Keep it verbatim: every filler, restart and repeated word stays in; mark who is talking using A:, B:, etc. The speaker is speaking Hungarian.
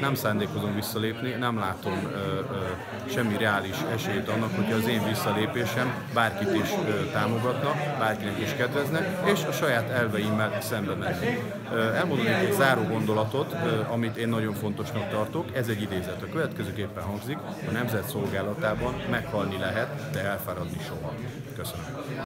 A: nem szándékozom visszalépni, nem látom ö, ö, semmi reális esélyt annak, hogy az én visszalépésem bárkit is ö, támogatna, bárkinek is kedvezne, és a saját elveimmel szembe menni. Elmondom egy záró gondolatot, amit én nagyon fontosnak tartok, ez egy idézet. A következőképpen hangzik: a nemzet szolgálatában meghalni lehet, de elfáradni soha. Köszönöm.